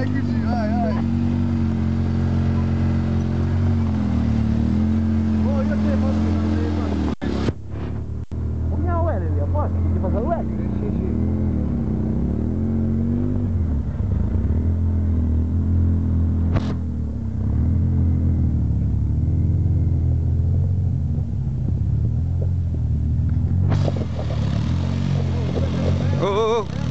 vai così, vai. Oh, io te posso fare. Poniamo la L lì, a posto, ti fa la L? Sì. Oh, oh, oh.